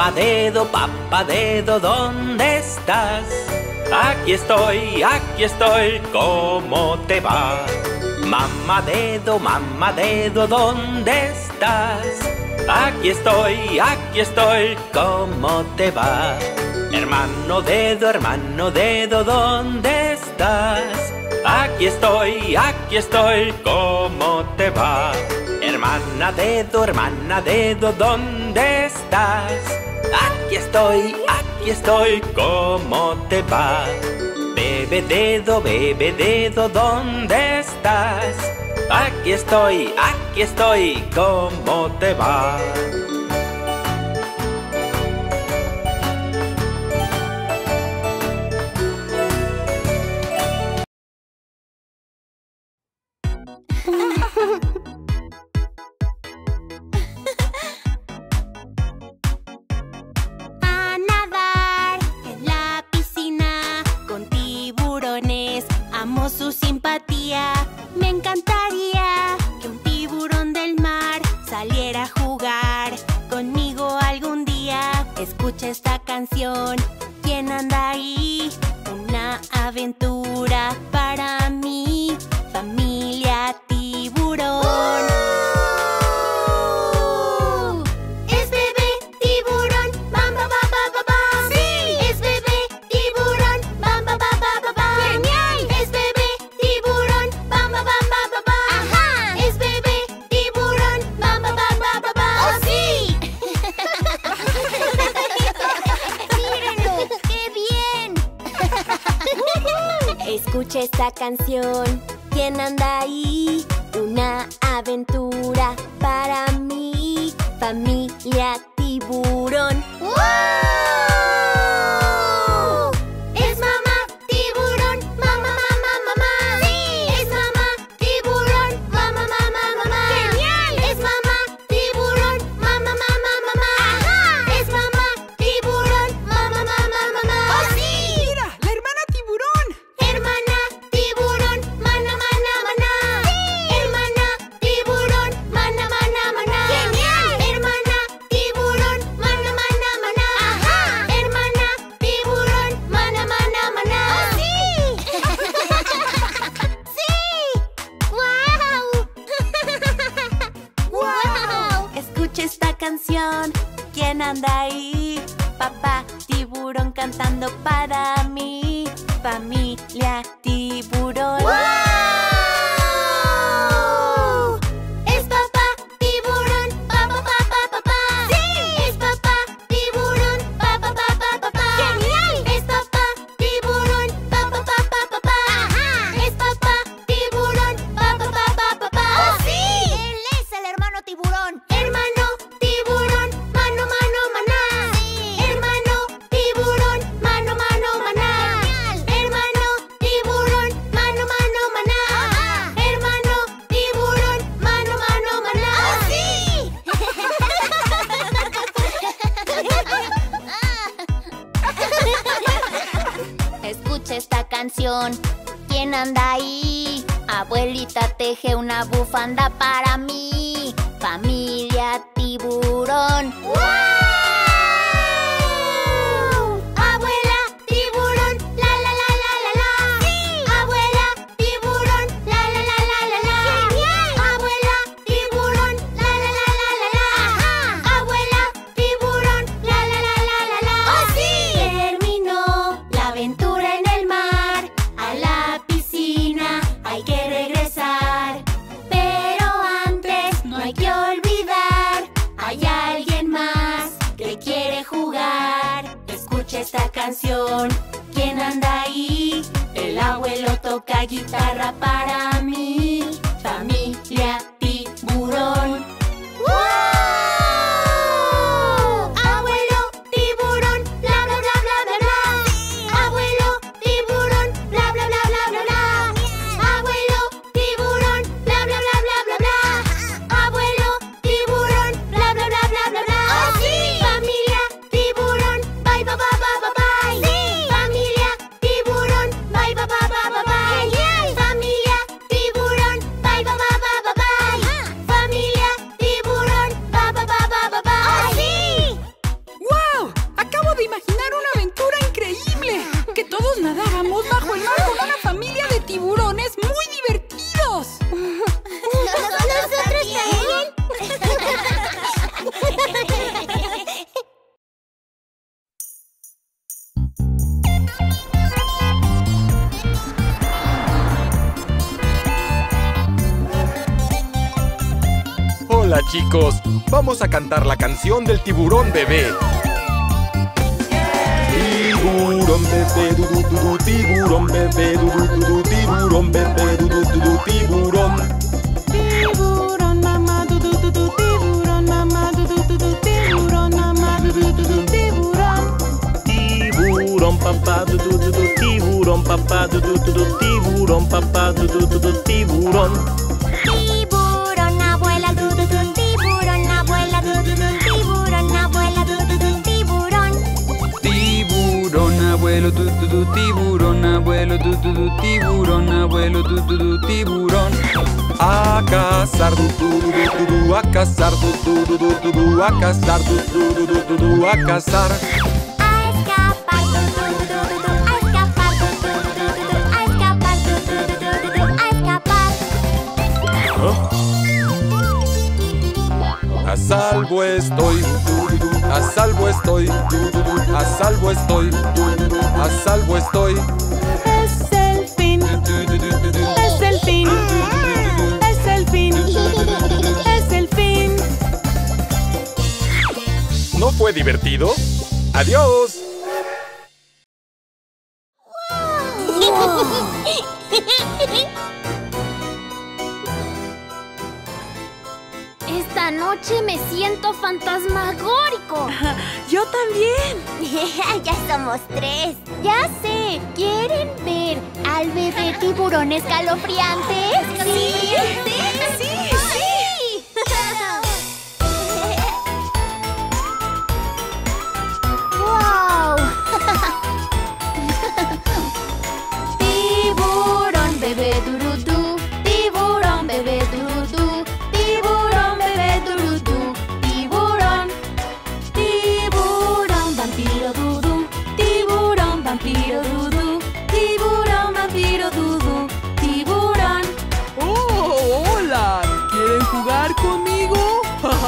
papá dedo, ¿dónde estás? Aquí estoy, ¿cómo te va? Mamá dedo, ¿dónde estás? Aquí estoy, ¿cómo te va? Hermano dedo, ¿dónde estás? Aquí estoy, ¿cómo te va? Hermana dedo, ¿dónde estás? Aquí estoy, ¿cómo te va? Bebé dedo, ¿dónde estás? Aquí estoy, ¿cómo te va? A nadar en la piscina con tiburones, amo su simpatía. Me encantaría que un tiburón del mar saliera a jugar conmigo algún día. Escucha esta canción, ¿quién anda ahí? Una aventura para mi familia tiburón. Es bebé tiburón, mamá, papá. Sí, es bebé tiburón, mamá, papá. Genial. Es bebé tiburón, mamá, papá. Ajá. Es bebé tiburón, mamá, papá. Oh, sí. Mírenlo, qué bien. Escucha esta canción, ¿quién anda ahí? Una aventura para mi familia tiburón. ¡Wow! Es mamá tiburón, mamá. Sí, es mamá tiburón, mamá. Genial. Es mamá tiburón, mamá. Ajá. Es mamá tiburón, mamá. Oh, sí. ¡Mira! ¡La hermana tiburón! Hermana tiburón, mana. Sí. Hermana tiburón, mana. Genial. Hermana tiburón, mana. Ajá. Hermana tiburón, mana. Oh, sí. Sí. ¡Wow! ¡Wow! Escucha esta canción, ¿quién anda ahí? Papá tiburón cantando para mi familia tiburón. ¡Wow! Es papá tiburón, papá. Sí, es papá tiburón, papá. Genial. Es papá tiburón, papá. Ajá. Es papá tiburón, papá. Oh, sí. Él es el hermano tiburón. Hermano tiburón, mano. Sí. Hermano tiburón, mano. Genial. Hermano tiburón, mano. Ajá. Hermano tiburón, mano. Oh, sí. Escucha esta canción, ¿quién anda ahí? Abuelita teje una bufanda para mí, familia tiburón. ¡Wow! Abuela tiburón, la. Sí. Abuela tiburón, la. Genial. Abuela tiburón, la. Ajá. Abuela tiburón, la. Oh, sí. Terminó la aventura en el mar, a la piscina hay que regresar. Pero antes no hay que olvidar, hay alguien más que quiere jugar. Escucha esta canción, ¿quién anda ahí? El abuelo toca guitarra para mi familia tiburón. ¡Wow! Abuelo tiburón, bla. Sí. Abuelo tiburón, bla. Abuelo tiburón, bla. Abuelo tiburón, bla. Oh, sí. Familia tiburón, bye. Sí. Familia tiburón, bye. Genial. Familia tiburón, bye. Hola chicos, vamos a cantar la canción del tiburón bebé. Tiburón bebé, du du du du, tiburón bebé, du du du du, tiburón bebé, du du du du, tiburón. Tiburón mamá, du du du du, tiburón mamá, du du du du, tiburón mamá, du du du du, tiburón. Tiburón papá, du du du du, tiburón papá, du du du du, tiburón papá, du du du du, tiburón. Tiburón abuela, du du du, tiburón abuela, du du du, tiburón abuela, du du du, tiburón. Tiburón abuelo, du du du, tiburón abuelo, du du du, tiburón abuelo, du du du, tiburón. A cazar, du du du du du, a cazar, du du du du du, a cazar, du du du du du, a cazar. A escapar, du du du du du, a escapar, du du du du du, a escapar, du du du du du, a escapar. A salvo estoy, a salvo estoy, a salvo estoy, a salvo estoy. Es el fin, es el fin, es el fin, es el fin. ¿No fue divertido? ¡Adiós! Esta noche me siento fantasmagórico. Yo también. Ya somos 3. Ya sé. ¿Quieren ver al bebé tiburón escalofriante? Sí, sí, sí. ¡Wow! Tiburón bebé durudú, tiburón bebé durudú, tiburón bebé durudú, tiburón. Tiburón vampiro dudú, tiburón vampiro dudú, tiburón vampiro dudú, tiburón. ¡Oh, hola! ¿Quieren jugar conmigo?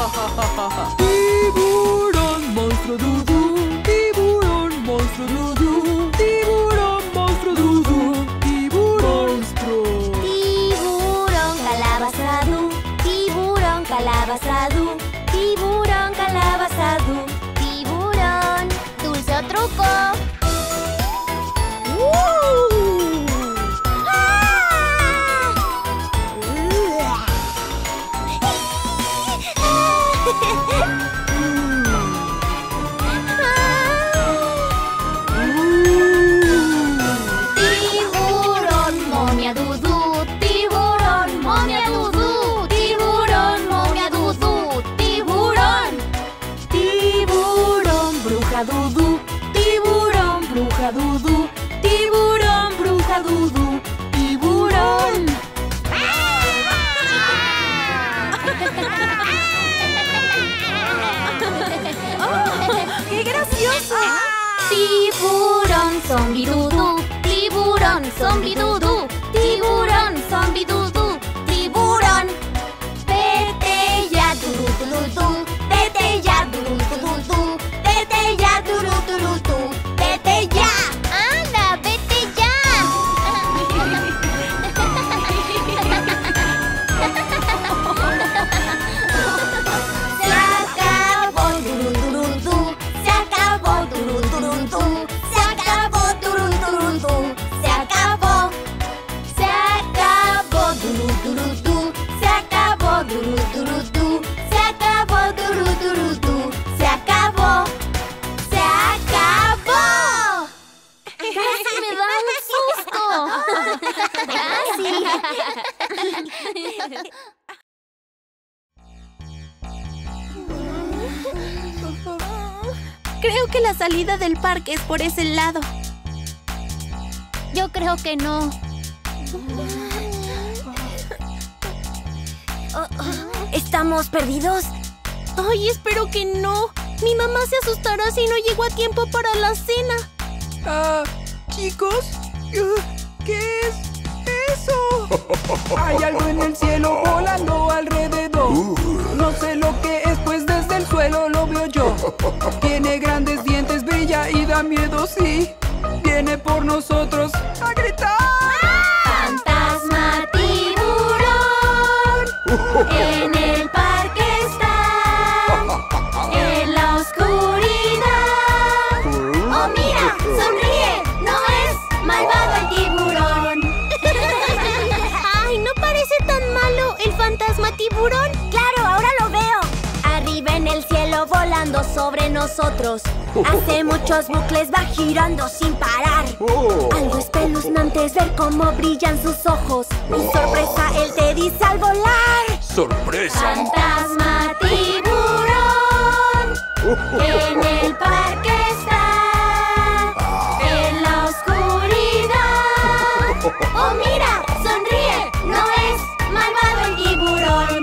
Tiburón monstruo dudú, tiburón monstruo dudú, tiburón monstruo dudú, tiburón monstruo. Tiburón calabazadú, tiburón calabazadú, tiburón calabazadú, tiburón. Dulce o truco. Tiburón momia dudú, tiburón momia dudú, tiburón momia dudú, tiburón. Tiburón bruja dudú, tiburón bruja dudú, tiburón bruja dudú, tiburón. ¡Qué gracioso! Tiburón zombi dudú, tiburón zombi dudú, tiburón zombi dudú, tiburón. Vete ya dudú dudú, vete ya dudú dudú, vete ya dudú dudú, vete ya. Anda, vete ya. Se acabó durudurudú, se acabó durudurudú, se acabó durudurudú, se acabó. Se acabó durudurudú, se acabó durudurudú, se acabó durudurudú, se acabó. Se acabó. Casi me da un susto. Casi. Creo que la salida del parque es por ese lado. Yo creo que no. ¿Estamos perdidos? Ay, espero que no. Mi mamá se asustará si no llego a tiempo para la cena. Chicos, ¿qué es eso? Hay algo en el cielo volando alrededor. No sé lo que es, pues desde el suelo lo veo yo. Tiene grandes dientes, brilla y da miedo, sí. Viene por nosotros a gritar. Fantasma tiburón en el parque fantasma tiburón? ¡Claro, ahora lo veo! Arriba en el cielo volando sobre nosotros. Hace muchos bucles, va girando sin parar. Algo espeluznante es ver cómo brillan sus ojos. ¡Mi sorpresa! Él te dice al volar. ¡Sorpresa! Fantasma tiburón, en el parque está, en la oscuridad. ¡Oh, mira! ¡Sonríe! ¡No es malvado el tiburón!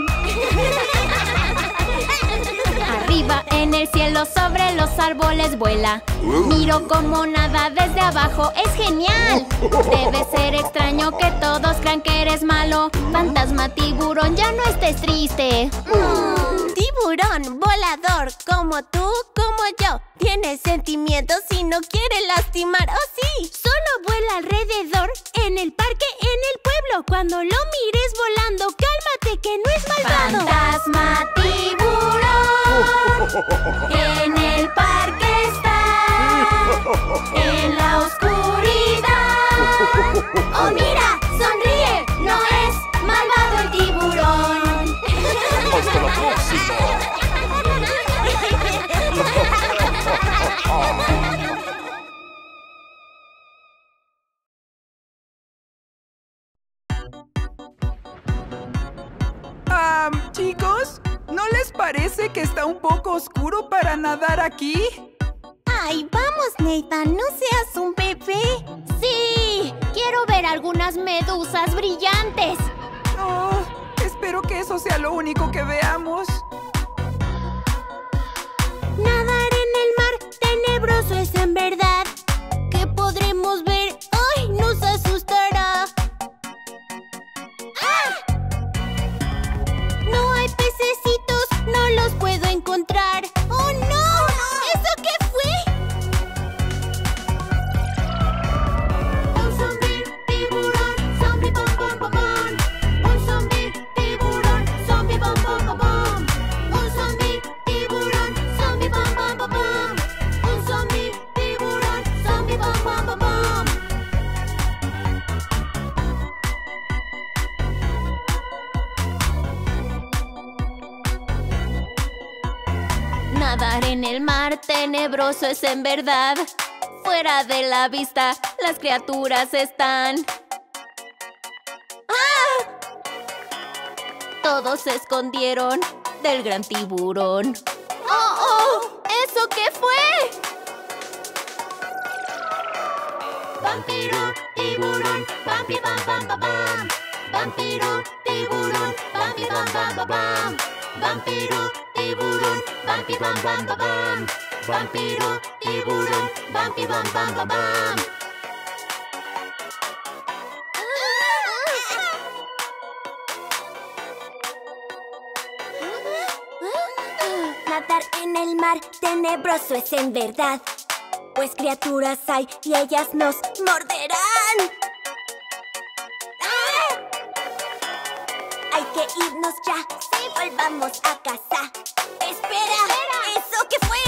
Arriba en el cielo sobre los árboles vuela. Miro como nada desde abajo, es genial. Debe ser extraño que todos crean que eres malo. Fantasma tiburón, ya no estés triste. Tiburón volador, como tú, como yo. Tiene sentimientos y no quiere lastimar, ¿oh sí? Solo vuela alrededor, en el parque, en el pueblo. Cuando lo mires volando, cálmate que no es malvado. Fantasma tiburón, en el parque está, en la oscuridad. ¡Oh, mira! ¡Sonríe! ¡No es malvado el tiburón! ¡Hasta la próxima! Chicos, ¿no les parece que está un poco oscuro para nadar aquí? ¡Ay, vamos, Nathan! ¡No seas un bebé! ¡Sí! ¡Quiero ver algunas medusas brillantes! Oh, espero que eso sea lo único que veamos. Nadar en el mar tenebroso es en verdad. ¿Qué podremos ver? ¡Ay, nos asustará! ¡Ah! No hay pececitos, no los puedo encontrar. ¡Oh, no! ¿Eso qué fue? Un zombie tiburón, zombie bom bom bom bom. Un zombie tiburón, zombie bom bom bom bom. Un zombie tiburón, zombie bom bom bom bom. Un zombie tiburón, zombie bom bom bom bom. Nadar en el mar tenebroso es en verdad. Fuera de la vista, las criaturas están. ¡Ah! Todos se escondieron del gran tiburón. ¡Oh, oh! ¿Eso qué fue? Vampiro, tiburón, vampi bam bam bam bam. Vampiro, tiburón, vampi bam bam bam bam. Vampiro, tiburón, vampi bam bam bam bam. Vampiro, tiburón, vampi bam bam bam bam. Nadar en el mar tenebroso es en verdad, pues criaturas hay y ellas nos morderán. ¡Ah! Hay que irnos ya, sí, volvamos a casa. ¡Espera! ¿Eso qué fue?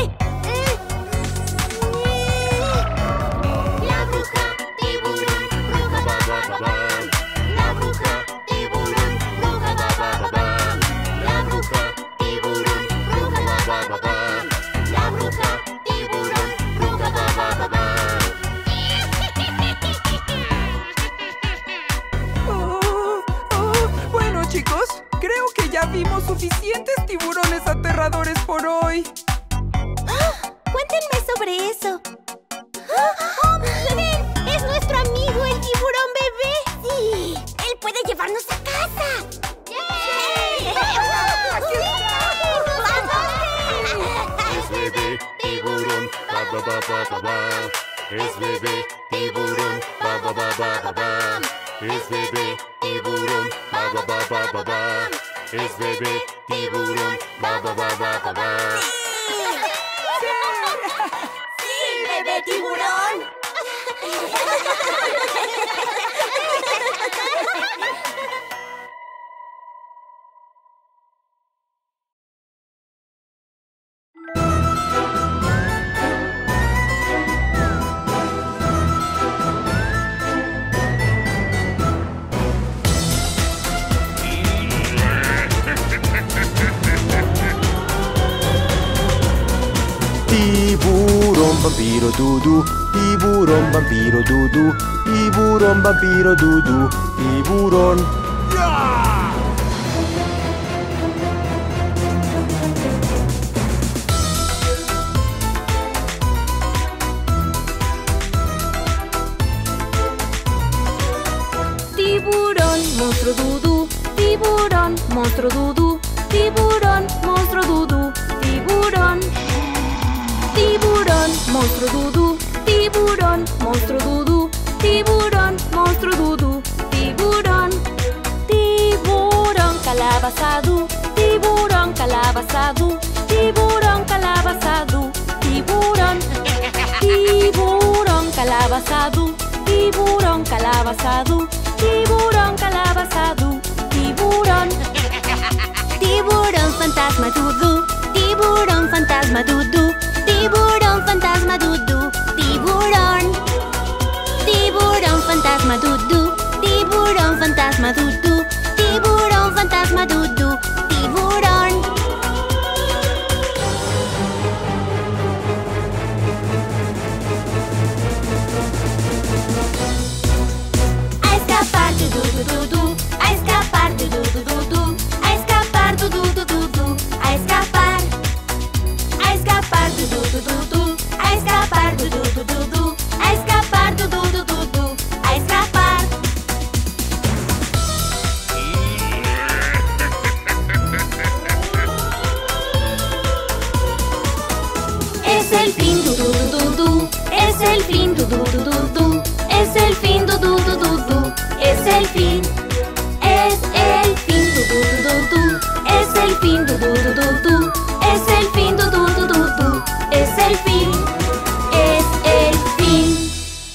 La bruja tiburón, bruja ba ba ba ba. La bruja tiburón, bruja ba ba ba ba. La bruja tiburón, bruja ba ba ba ba. La bruja tiburón, bruja ba ba ba ba. Bueno, chicos, creo que ya vimos suficientes tiburones aterradores por hoy. Cuéntenme sobre eso. ¡Oh, ven! ¡Es nuestro amigo, el tiburón bebé! ¡Sí! ¡Él puede llevarnos a casa! ¡Yay! Es bebé tiburón, ba ba ba ba ba ba. Es bebé tiburón, ba ba ba ba ba ba. Es bebé tiburón, ba ba ba ba ba ba. Es bebé tiburón, ba ba ba ba ba ba. ¡Sí, bebé tiburón! vampiro Dudu, tiburón, vampiro Dudu, tiburón, vampiro Dudu, tiburón. Tiburón, monstruo Dudu, tiburón, monstruo Dudu, tiburón, monstruo Dudu, tiburón. Tiburón, monstruo Dudu, tiburón, monstruo Dudu, tiburón, monstruo Dudu, tiburón. Tiburón, calabazadu, tiburón, calabazadu, tiburón, calabazadu, tiburón. Tiburón, calabazadu, tiburón, calabazadu, tiburón, calabazadu, tiburón. Tiburón fantasma Dudu, tiburón fantasma Dudu, tiburón fantasma Dudu, tiburón. Tiburón fantasma Dudu, tiburón fantasma Dudu, tiburón fantasma Dudu, tiburón. A escapar Dudu Dudu, a escapar Dudu Dudu, a escapar Dudu Dudu, a escapar. A escapar Dudu Dudu, a escapar Dudu Dudu, a escapar Dudu Dudu, a escapar. Es el fin Dudu Dudu, es el fin Dudu Dudu, es el fin Dudu Dudu, es el fin. Es el fin Dudu Dudu, es el fin Dudu Dudu, es el fin Dudu Dudu, es el fin. Es el fin.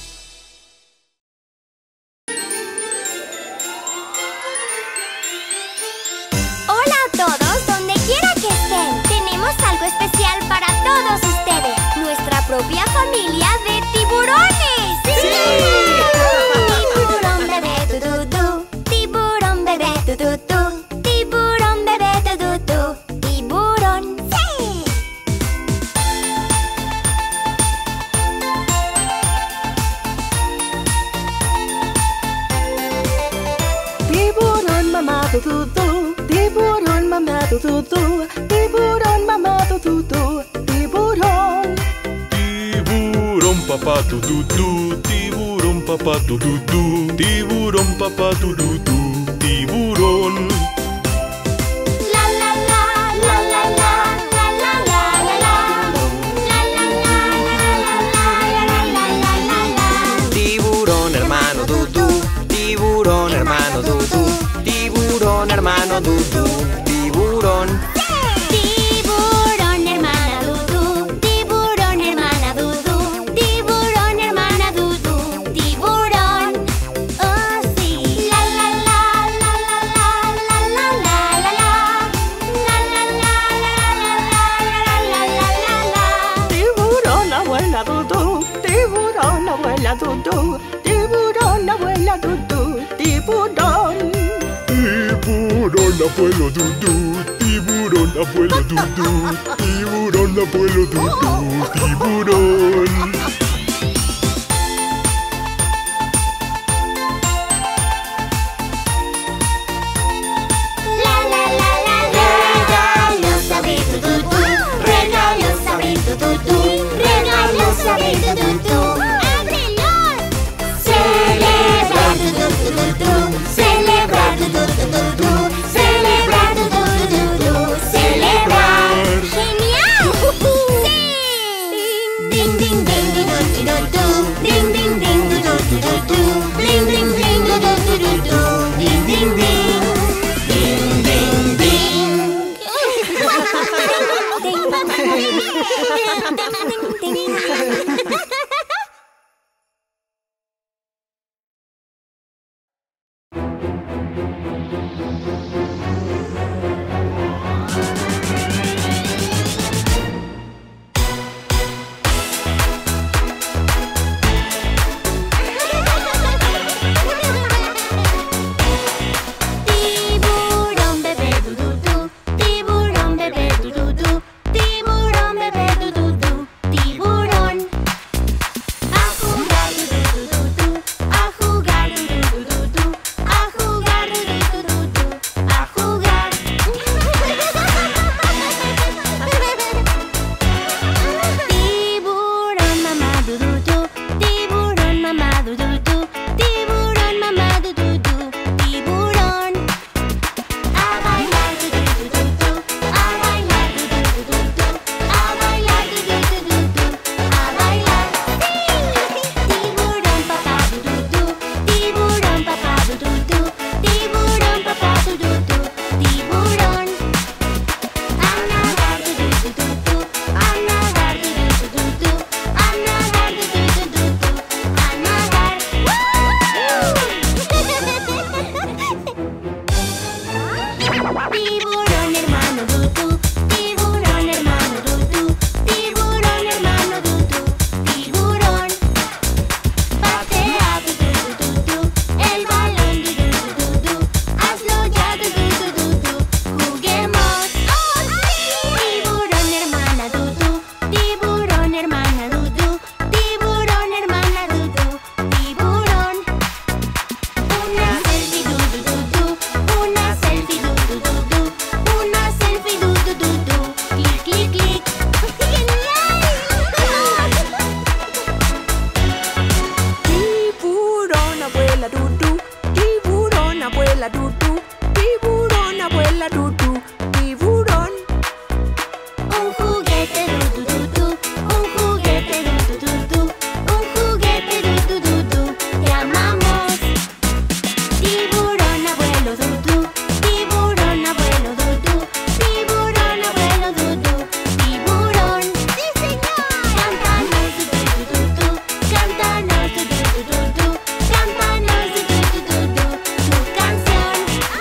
Hola a todos, donde quiera que estén. Tenemos algo especial para todos ustedes. Nuestra propia familia de tiburones. ¡Sí! Tiburón bebé Dudu, tiburón bebé Dudu, tiburón bebé Dudu, tiburón. ¡Sí! Tiburón mamá Dudu, tiburón mamá Dudu, tiburón mamá Dudu, tiburón. Tiburón papá Dudu, tiburón papá Dudu, tiburón papá Dudu, tiburón. La la la, la la la, la la la la la. La la la, la la la, la la la. Tiburón hermano Dudu, tiburón hermano Dudu, tiburón hermano Dudu, tiburón. Tiburón hermana Dudu, tiburón hermana Dudu, tiburón hermana Dudu, tiburón. Oh sí. La la la, la la la, la la la la la. La la la, la la la, la la la. Tiburón abuela Dudu, tiburón abuela Dudu, tiburón abuela Dudu, tiburón. Tiburón abuelo Dudu, tiburón abuelo Dudu, tiburón abuelo Dudu, tiburón. La la la la la. Regalos abrir Dudu, regalos abrir Dudu, regalos abrir Dudu. ¡Ábrelos! Celebrar Dudu, celebrar Dudu, celebrar Dudu, celebrar. ¡Genial! ¡Sí! Ding ding ding ding. Tiburón hermano Dudu, tiburón hermano Dudu, tiburón hermano Dudu, tiburón. Patea Dudu Dudu, el balón Dudu Dudu, hazlo ya Dudu Dudu, juguemos. Tiburón hermana Dudu, tiburón hermana Dudu, tiburón hermana Dudu, tiburón. Una selfie Dudu Dudu, una selfie Dudu Dudu, una selfie Dudu Dudu, clic clic clic. Tiburón abuela Dudu, tiburón abuela Dudu, tiburón abuela Dudu, tiburón. Un juguete Dudu Dudu, un juguete Dudu Dudu, un juguete Dudu Dudu, te amamos. Tiburón abuelo Dudu, tiburón abuelo Dudu, tiburón abuelo Dudu, tiburón. ¡Sí, señor! Cántanos Dudu Dudu, cántanos Dudu Dudu, cántanos Dudu Dudu, tu canción.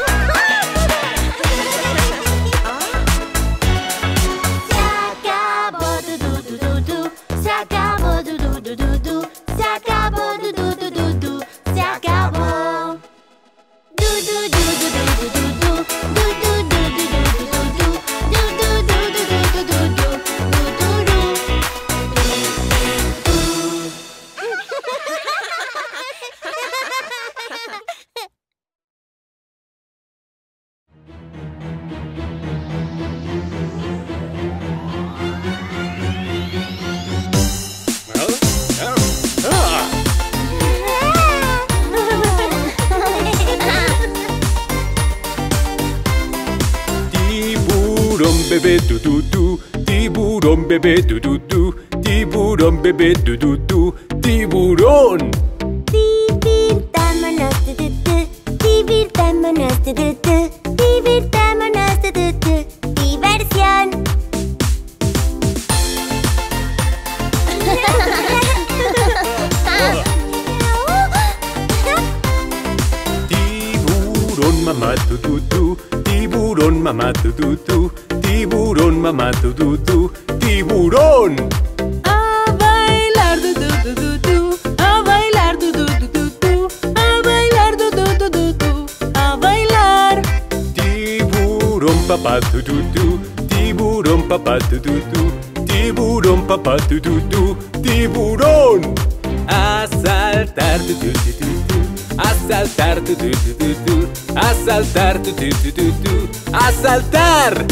Se acabó Dudu Dudu, se acabó Dudu Dudu, se acabó. Dudu Dudu Dudu Dudu, Dudu Dudu Dudu Dudu, Dudu Dudu Dudu Dudu, Duduru. Tiburón bebé du du du, tiburón bebé du du du, tiburón bebé du du du, tiburón. Divirtámonos divirtámonos divirtámonos diversión. Tiburón mamá du du du, tiburón mamá du du du, tiburón mamá du du du, tiburón. A bailar Dudu Dudu du, a bailar Dudu Dudu du, a bailar Dudu Dudu du, a bailar. Tiburón papá du du du, tiburón papá du du du, tiburón papá du du du, tiburón. A saltar du du du du du, a saltar du du du du du, a saltar du du du du du, a saltar.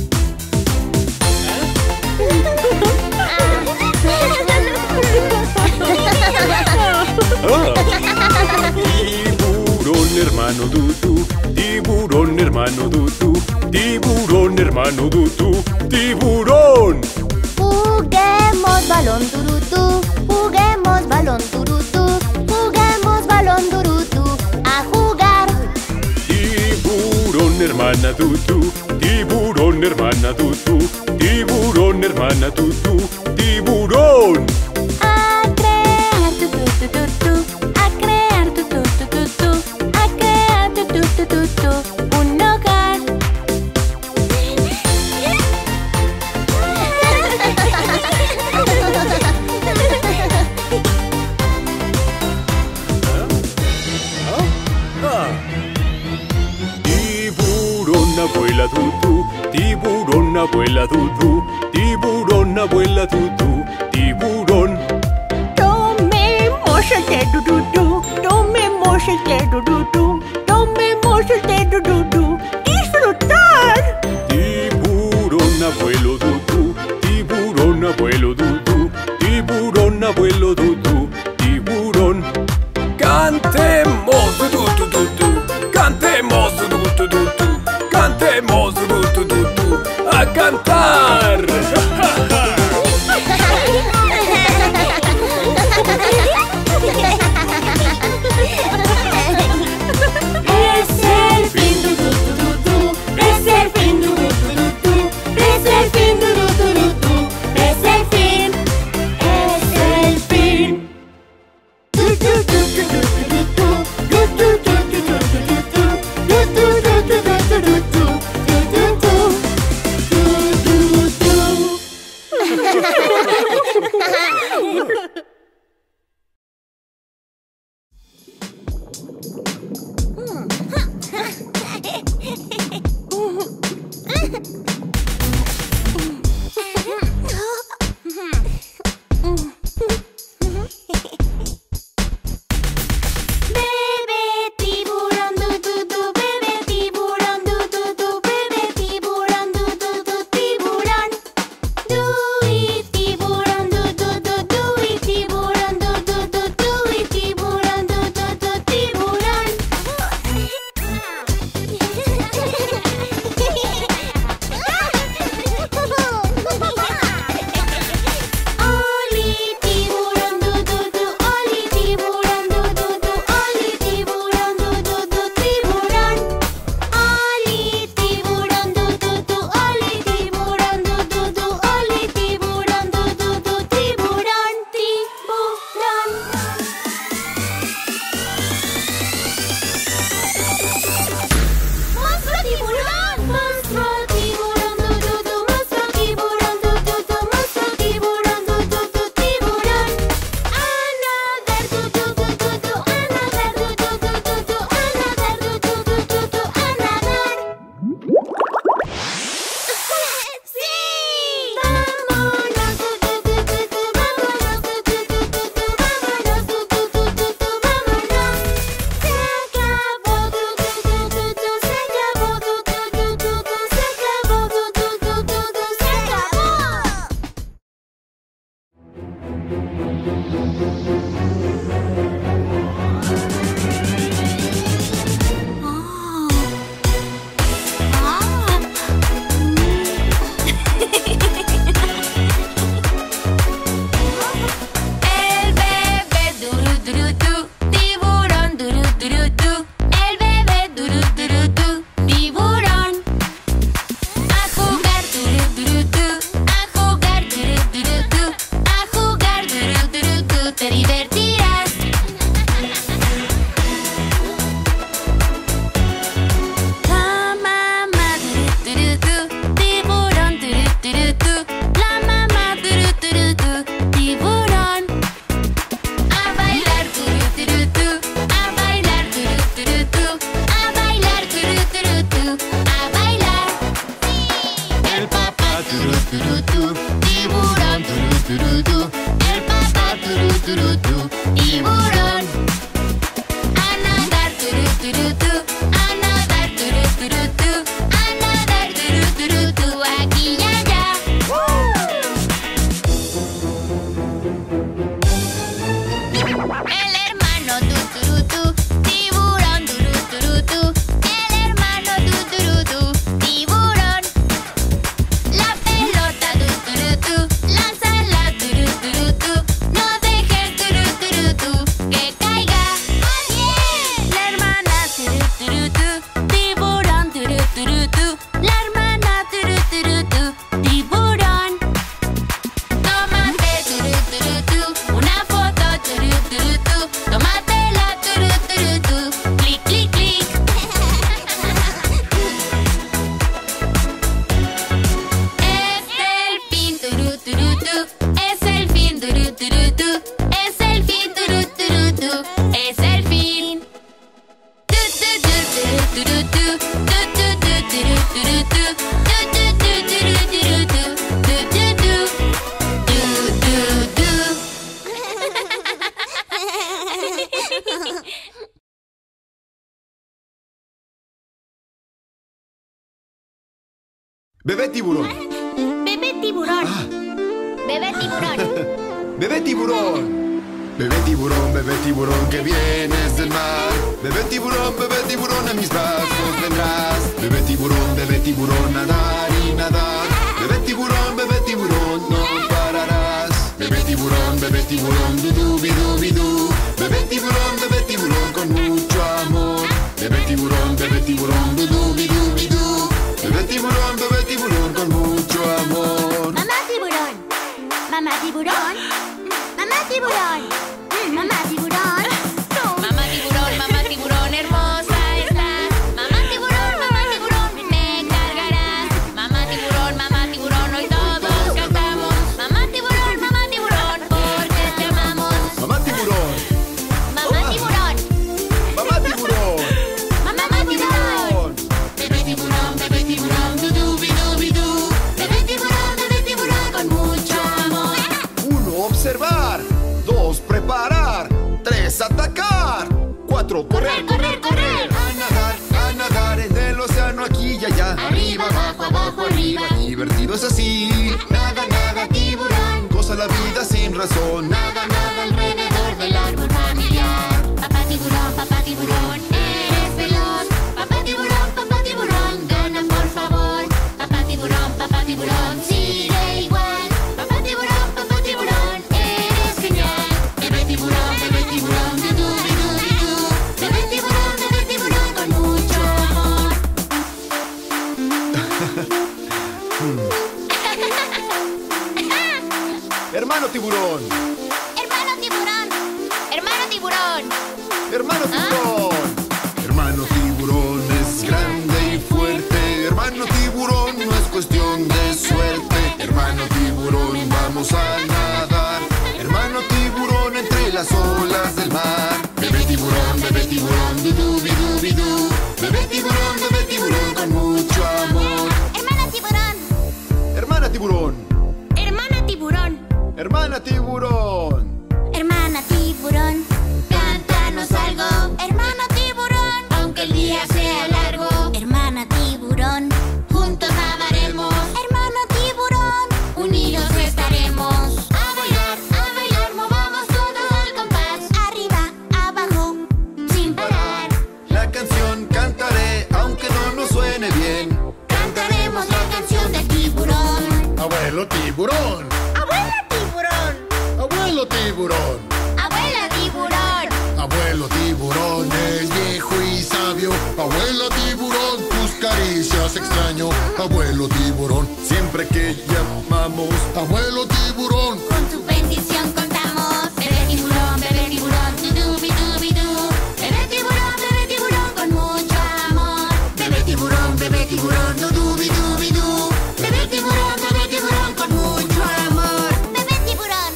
Tiburón hermano Dudu, tiburón hermano Dudu, tiburón hermano Dudu, tiburón. Juguemos balón turutú, juguemos balón turutú, juguemos balón turutú, a jugar. Tiburón hermana Dudu, tiburón hermana Dudu, tiburón hermana Dudu, tiburón. A crear tu tu tu tu tu, a crear tu tu tu tu tu, a crear tu tu tu tu tu, un hogar. Tiburón abuela Dudu, tiburón abuela Dudu, tiburón abuela Dudu, tiburón. Tomemos el té Dudu, tomemos el té Dudu, tomemos el té Dudu, disfrutar. Tiburón abuelo Dudu, tiburón abuelo Dudu, tiburón abuelo Dudu, tiburón. Cantemos Dudu Dudu Dudu, cantemos Dudu Dudu Dudu, cantemos Dudu Dudu Dudu, a cantar. Es el Bebé tiburón. Bebé tiburón. Bebé tiburón. Bebé tiburón. Bebé tiburón que vienes del mar. Bebé tiburón, a mis brazos vendrás. Bebé tiburón, nadar y nadar. Bebé tiburón, no pararás. Bebé tiburón, du bidú. Bebé tiburón, con mucho amor. Bebé tiburón, du bidú. Bebé tiburón, con mucho amor. Mamá tiburón. Mamá tiburón. Mamá tiburón. Mamá tiburón. Mamá tiburón, hermosa estás. Mamá tiburón, me cargarás. Mamá tiburón, hoy todos cantamos. Mamá tiburón, porque te amamos. Mamá tiburón. Mamá tiburón. Mamá tiburón. Mamá tiburón. Bebé tiburón, du bidú. Bebé tiburón, con mucho amor. 1, observar. 2, preparar. 3, atacar. 4, correr. A nadar en el océano aquí y allá. Arriba, abajo, arriba. Divertido es así. Nada, tiburón. Goza la vida sin razón. Nada alrededor del árbol familiar. Papá tiburón, eres veloz. Papá tiburón, gana por favor. Papá tiburón, sigue igual. Papá tiburón, eres genial. Bebé tiburón, du bidú. Bebé tiburón, con mucho amor. Hermano tiburón. Hermano tiburón. Hermano tiburón es grande y fuerte. Hermano tiburón no es cuestión de suerte. Hermano tiburón, vamos a nadar. Hermano tiburón entre las olas del mar. Bebé tiburón, du bidú. Bebé tiburón, con mucho amor. Hermana tiburón. Hermana tiburón. Hermana tiburón. Hermana tiburón. Hermana tiburón, cántanos algo. Hermano tiburón, aunque el día sea largo. Hermana tiburón, juntos nadaremos. Hermana tiburón, unidos estaremos. A bailar, movamos todos al compás. Arriba, abajo, sin parar. La canción cantaré, aunque no nos suene bien. Cantaremos la canción del tiburón. Abuelo tiburón. Abuela tiburón. Abuelo tiburón. Abuela tiburón. Abuelo tiburón es viejo y sabio. Abuelo tiburón, tus caricias extraño. Abuelo tiburón, siempre que llamamos. Abuelo tiburón, Con tu bendición contamos. Bebé tiburón, du bidú. Bebé tiburón, con mucho amor. Bebé tiburón, du bidú. Bebé tiburón, con mucho amor. Bebé tiburón.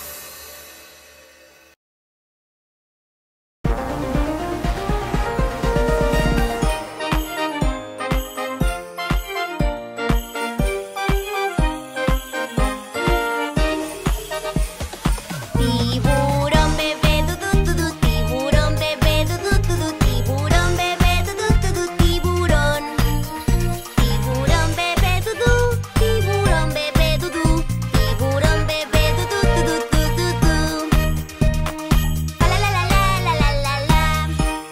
Tiburón bebé du tiburón bebé du tiburón bebé du tiburón. Tiburón bebé du tiburón bebé du tiburón bebé du. La la la la la la la.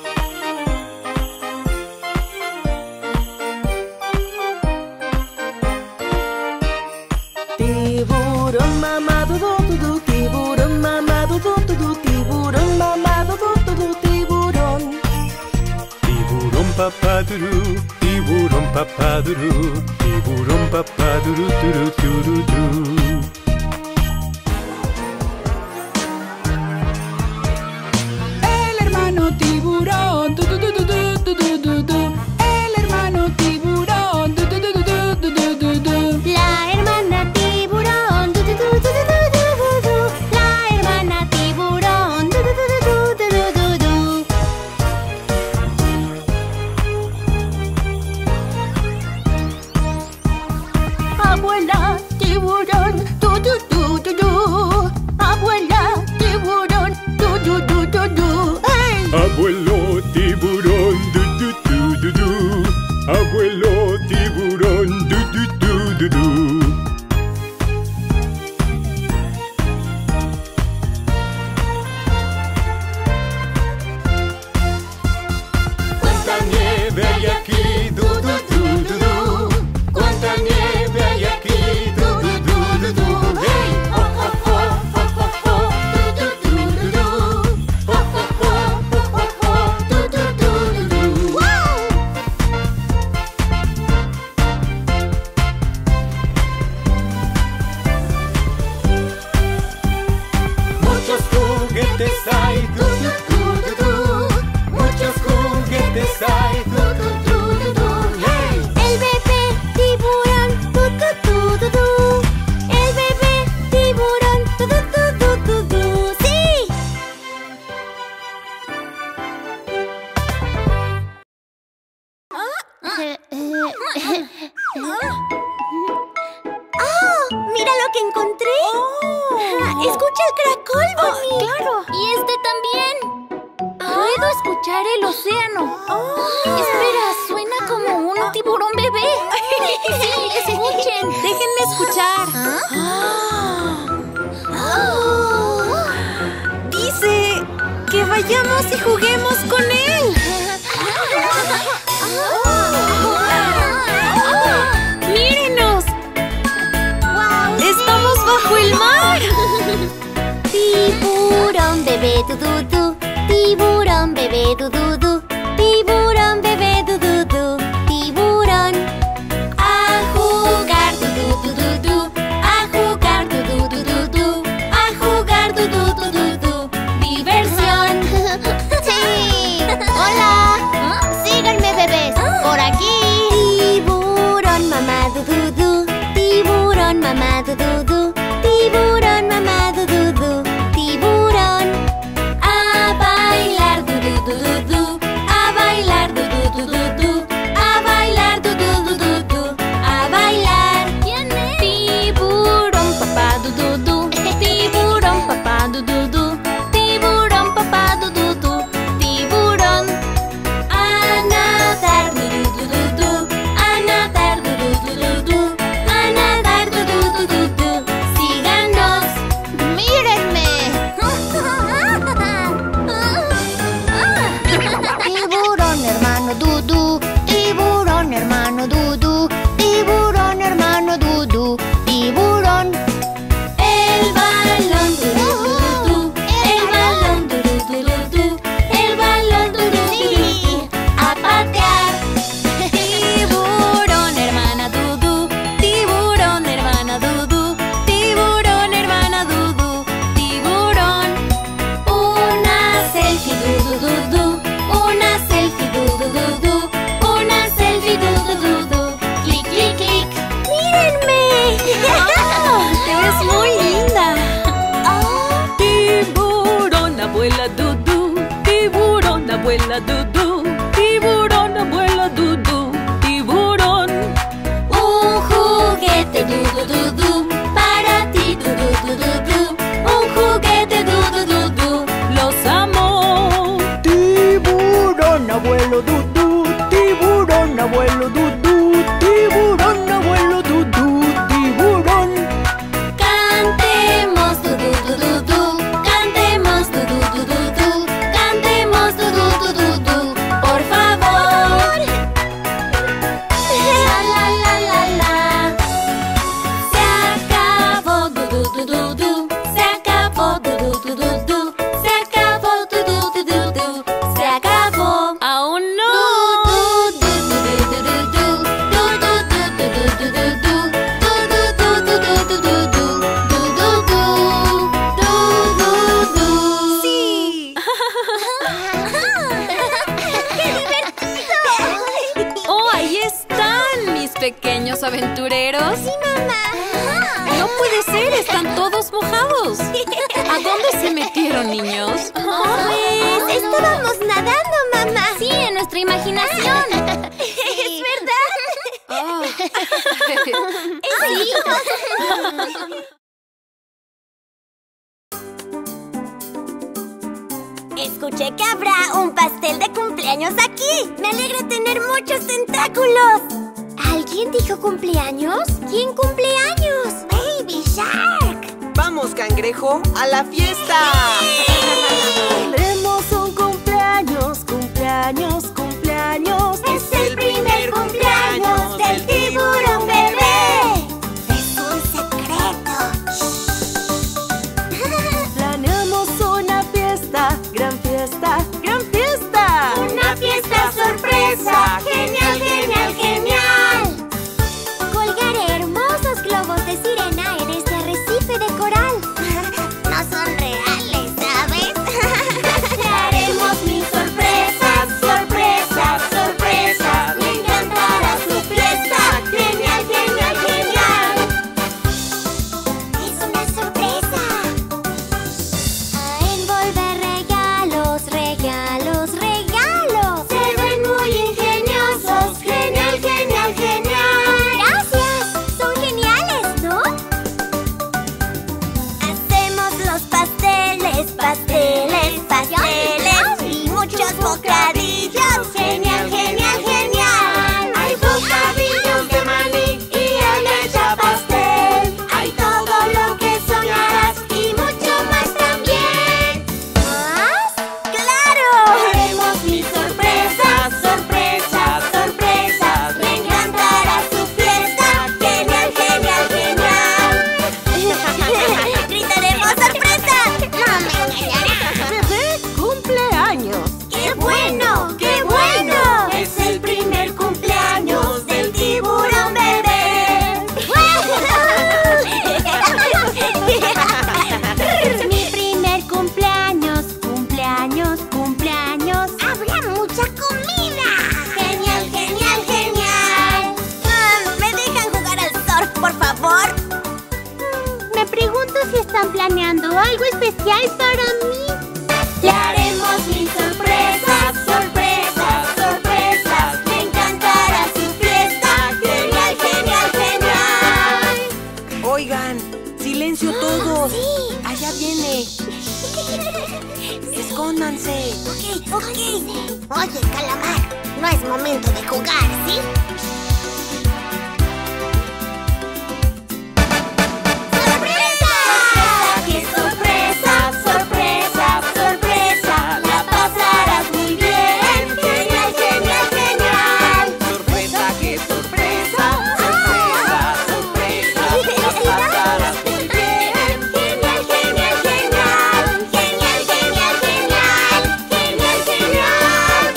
Tiburón mamá du tiburón mamá du tiburón mamá du tiburón. Tiburón papá durú, tiburón papá durú, tiburón papá durú, durú, durú, durú. El hermano tiburón, du. El hermano tiburón, du. La hermana tiburón, du. La hermana tiburón, du. Abuela tiburón, du du du du du. Abuela tiburón, du du du du du. ¡Hey! Abuelo tiburón, du du du du du. Abuelo tiburón, du du du du du. Cuánta nieve hay aquí, du du du du du. Cuánta nieve hay aquí, du du du du du. Hey, ho ho ho ho ho ho, du du du du du. Ho ho ho ho ho ho, du du du du du. ¡Wow! Muchos juguetes hay, du du du du du. Muchos juguetes hay, du du du du du. Hey. El bebé tiburón, tu tu tu tu tu. El bebé tiburón, tu tu tu tu tu tu. ¡Sí! ¡Oh! ¡Mira lo que encontré! ¡Escucha el caracol, Bonnie! ¡Claro! Y este también. Puedo escuchar el océano. Espera, suena como un tiburón bebé. Sí, escuchen. Déjenme escuchar. Dice que vayamos y juguemos con él. ¡Mírenos! ¡Estamos bajo el mar! Tiburón bebé du du du. Tiburón bebé du du du. Tiburón bebé du du du. Tiburón. A jugar du du du du du. A jugar du du du du du. A jugar du du du du du. Diversión. Sí. Hola. Síganme, bebés. Por aquí. Tiburón mamá du du du. Tiburón mamá du du du. Tiburón mamá du du du. Tiburón. A bailar du du du du du. A bailar du du du du du. A bailar du du du du du. A bailar. ¿Quién es? Tiburón papá du du du. Tiburón papá du du du. Tiburón papá du du du. Tiburón. A nadar du du du du du. A nadar du du du du du. A nadar du du du du du. Síganos. ¡Mírenme! Tiburón hermano Dudu, tiburón hermano Dudu, tiburón hermano Dudu, tiburón. El balón du du du du, el balón du du du du, el balón du du du du, a patear. Tiburón hermana Dudu, tiburón hermana Dudu, tiburón hermana Dudu, tiburón. Una selfie du du du du, una selfie du du du du, una selfie du du du du. Clic clic clic. ¡Mírenme! ¡Te ves muy linda! Tiburón, abuela Dudu. Tiburón, abuela Dudu. Tiburón, abuela Dudu. Tiburón. Un juguete du du du du, para ti du du du du du. Un juguete du du du du. Los amo. Tiburón, abuelo Dudu. Tiburón, abuelo Dudu. Tiburón, abuelo Dudu. Tiburón. Cantemos du du du du du. Cantemos du du du du du. Cantemos du du du du du. Por favor. La la la la la. Se acabó du du du du du. Se acabó du du du du du. Se acabó du du du du du. Se acabó. ¡Aún no! ¡Sí! ¡Oh, ahí están mis pequeños aventureros! ¡Sí, mamá! ¡No puede ser! ¡Están todos mojados! ¿A dónde se metieron, niños? Pues estábamos nadando, mamá. Sí, en nuestra imaginación. ¿Es verdad? Oh. Sí. tentáculos! ¿Alguien dijo cumpleaños? ¿Quién cumpleaños? ¡Baby Shark! ¡Vamos, cangrejo, a la fiesta! Tenemos un cumpleaños, cumpleaños, cumpleaños. ¡Es el primer cumpleaños del tiburón bebé! ¡Es un secreto! Planeamos una fiesta, gran fiesta, gran fiesta. ¡Una fiesta sorpresa! ¡Genial, genial, genial! Colgaré hermosos globos de sirena en este arrecife de coral. No son reales, ¿sabes? Te haremos mil sorpresas, sorpresas, sorpresas. Me encantará su fiesta. ¡Genial, genial, genial! Es una sorpresa. A envolver regalos, regalos, regalos. Se ven muy ingeniosos. ¡Genial, genial, genial! ¡Gracias! Son geniales, ¿no? Hacemos los pasteles, pasteles, pasteles y muchos bocadillos. ¡Genial, genial, genial! Hay bocadillos de maní y almeja pastel. Hay todo lo que soñarás y mucho más también. ¿Más? ¡Claro! Haremos mil sorpresas, sorpresas, sorpresas. Me encantará su fiesta. ¡Genial, genial, genial! ¡Gritaremos sorpresa! ¡No me engañarás! Bebé cumpleaños. ¡Qué bueno! ¡Qué bueno! Es el primer cumpleaños del tiburón bebé. Es mi primer cumpleaños, cumpleaños, cumpleaños. ¡Habrá mucha comida! ¡Genial, genial, genial! ¿Me dejan jugar al surf, por favor? Me pregunto si están planeando algo especial para mí. Le haremos mil sorpresas, sorpresas, sorpresas. Me encantará su fiesta. ¡Genial, genial, genial! Oigan, silencio todos. Sí. Allá viene. Escóndanse. Ok. Oye, calamar, no es momento de jugar, ¿sí? ¡Sorpresa! ¡Qué sorpresa! ¡Sorpresa! ¡Sorpresa! La pasarás muy bien. ¡Genial, genial, genial! Sorpresa, qué sorpresa. Sorpresa, sorpresa. La pasarás muy bien. ¡Genial, genial, genial! ¡Genial, genial, genial! ¡Genial, genial!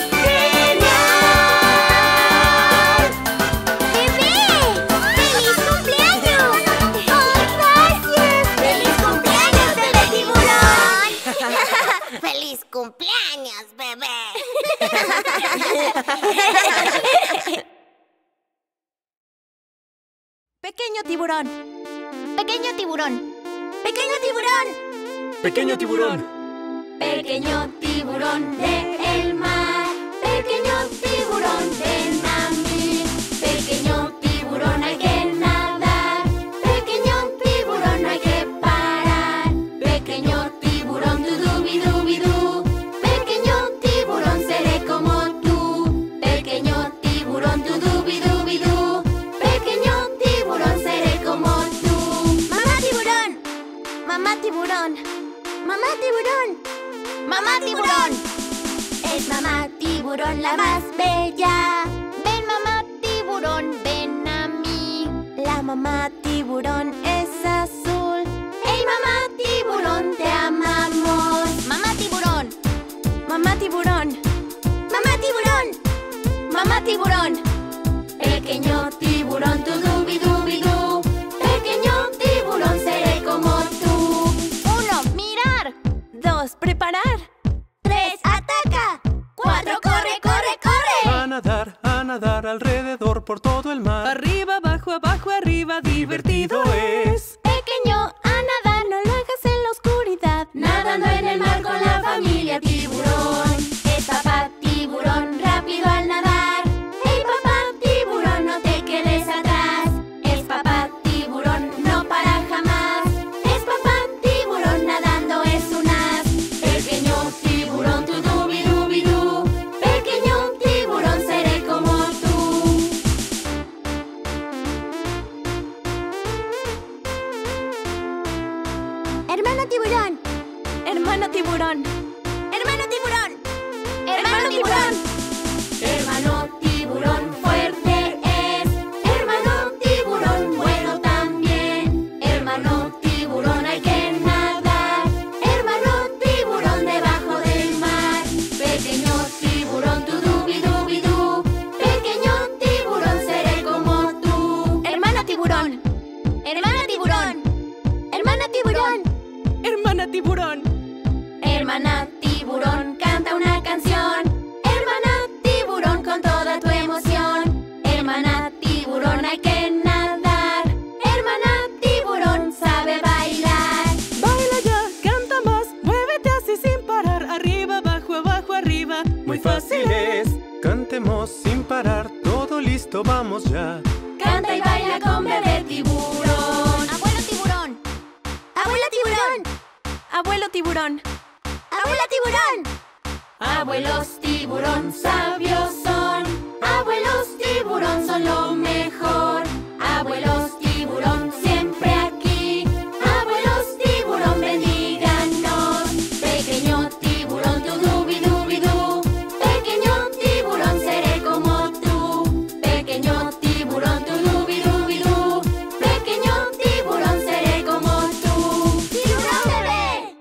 ¡Genial! ¡Bebé! ¡Feliz cumpleaños! ¡Oh, gracias! ¡Feliz cumpleaños, bebé tiburón! ¡Feliz cumpleaños, bebé! Pequeño tiburón. Pequeño tiburón. ¡Pequeño tiburón! Pequeño tiburón. Pequeño tiburón del mar. Pequeño tiburón, ven a mí. Pequeño tiburón, hay que nadar. Pequeño tiburón, no hay que parar. Pequeño tiburón, du-du-bi-du-bi-du. Pequeño tiburón, seré como tú. Pequeño tiburón, du-du-bi-du-bi-du. Pequeño tiburón, seré como tú. ¡Mamá tiburón! ¡Mamá tiburón! ¡Mamá tiburón! ¡Mamá tiburón! Es mamá tiburón la más bella. Ven, mamá tiburón, ven a mí. La mamá tiburón es azul. ¡Hey, mamá tiburón, te amamos! Mamá tiburón. Mamá tiburón. ¡Mamá tiburón! Mamá tiburón. Pequeño tiburón, tu dubi-dubi-du. Pequeño tiburón, seré como tú. 1, mirar. 2, preparar. 3, ataca. 4, corre, corre, corre. A nadar alrededor por todo el mar. Arriba, abajo, abajo, arriba, divertido es. Pequeño, a nadar, No lo hagas en la oscuridad. nadando en el mar con la familia tiburón. Es papá tiburón, rápido al nadar. Hey, papá tiburón, no te quedes atrás. Es papá tiburón, no para jamás. Es papá tiburón, nadando es un as. Pequeño tiburón, tu dubi-dubi-du. Pequeño tiburón, seré como tú. tiburón. Hermano tiburón. Hermano tiburón. Hermano tiburón. Hermano tiburón fuerte es. Hermano tiburón bueno también. Hermano tiburón hay que nadar. Hermano tiburón debajo del mar. Pequeño tiburón tu dubi-dubi-du. Pequeño tiburón seré como tú. Hermano tiburón. Hermano tiburón. Hermano tiburón. Hermana tiburón. Hermana tiburón canta una canción. Hermana tiburón con toda tu emoción. Hermana tiburón hay que nadar. Hermana tiburón sabe bailar. Baila ya, canta más, muévete así sin parar. Arriba, abajo, abajo, arriba. Muy fácil es. Cantemos sin parar. Todo listo, vamos ya. Canta y baila con bebé tiburón. Abuelo tiburón. Abuelo tiburón. Abuelo tiburón. Abuela tiburón. Abuelos tiburón sabios son. Abuelos tiburón son lo mejor. Abuelos tiburón siempre aquí. Abuelos tiburón bendíganos. Pequeño tiburón tu dubi-dubi-du. Pequeño tiburón seré como tú. Pequeño tiburón tu dubi-dubi-du. Pequeño tiburón seré como tú. ¡Tiburón bebé!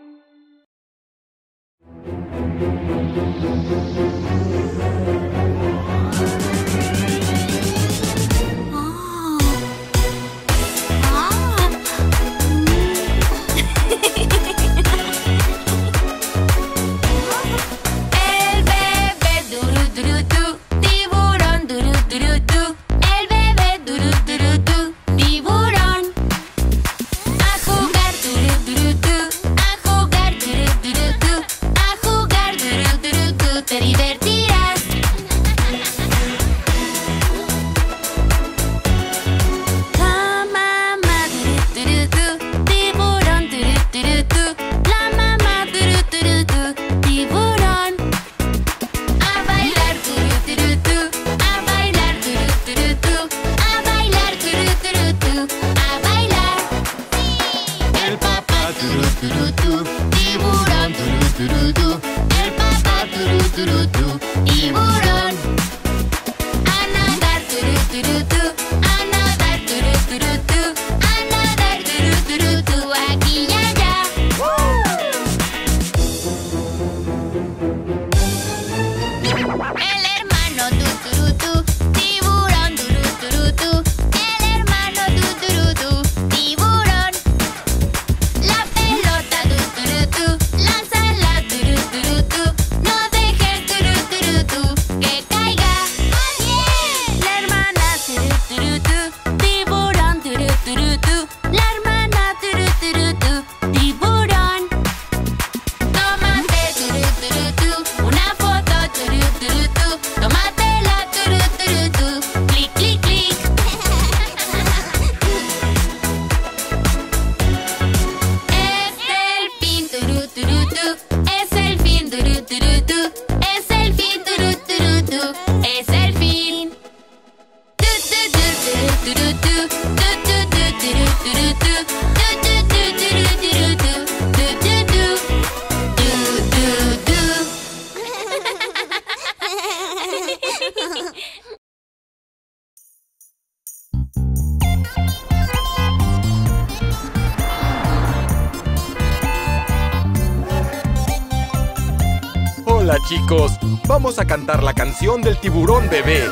El bebé duru-duru-du, tiburón duru-duru-du. El bebé duru-duru-du, tiburón. A jugar duru-duru-du, a jugar duru-duru-du, a jugar duru-duru-du, te divertirás. La mamá duru-duru-du, tiburón duru-duru-du. La mamá duru-duru-du, tiburón. A bailar duru-duru-du, a bailar duru-duru-du, a bailar duru-duru-du, a bailar. El papá duru-duru-du, tiburón duru-duru-du. El papá duru-duru-du, tiburón. A nadar duru-duru-du, a nadar duru-duru-du, a nadar duru-duru-du, aquí y allá. El hermano du-duru-du, tiburón duru-duru-du. El hermano du-duru-du, tiburón. La pelota du-duru-du, lánzala du-duru-du-du. No dejes du-duru-du-du que caiga. La hermana du-duru-du, tiburón du-duru-du. La hermana du-duru-du-du, tiburón. Tómate duru-duru-du, una foto duru-duru-du. Tómatela duru-duru-du, clic, clic, clic. Es el fin duru-duru-du, es el fin duru-duru-du, es el fin duru-duru-du, es el fin. Du-du-du-du-du-du, du-du-du-du-du-du, du-du-du-du-du-du, du-du-du, du-du-du. Hola chicos, vamos a cantar la canción del tiburón bebé.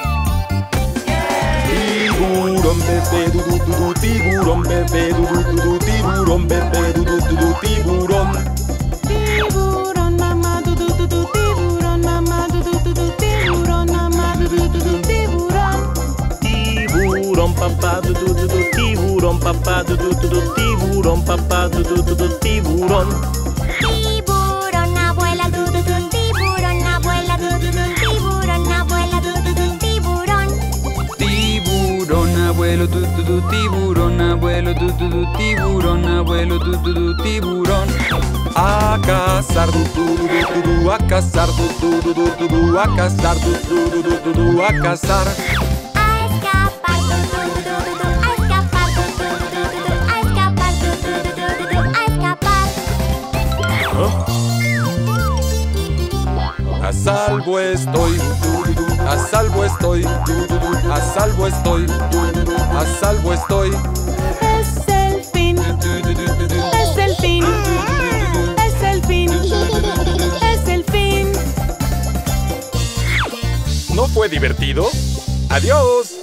Tiburón bebé, du-du-du-du, tiburón bebé, du-du-du-du, tiburón bebé, du-du-du-du, tiburón. Tiburón mamá, du-du-du-du, tiburón mamá, du-du-du-du, tiburón mamá, du-du-du-du, tiburón. Tiburón papá, du-du-du-du, tiburón papá, du-du-du-du, tiburón papá, du-du-du-du, tiburón. Tiburón abuela, du-du-du, tiburón abuela, du-du-du, tiburón abuela, du-du-du, tiburón. Tiburón abuelo, du-du-du, tiburón abuelo, du-du-du, tiburón abuelo, du-du-du, tiburón. A cazar, du-du-du-du-du, a cazar, du-du-du-du-du, a cazar, du-du-du-du-du, a cazar. A escapar, du-du-du-du-du, a escapar, du-du-du-du-du, a escapar, du-du-du-du-du, a escapar. salvo estoy, a salvo estoy, a salvo estoy, a salvo estoy. Es el fin. Es el fin. Es el fin. Es el fin. ¿No fue divertido? ¡Adiós!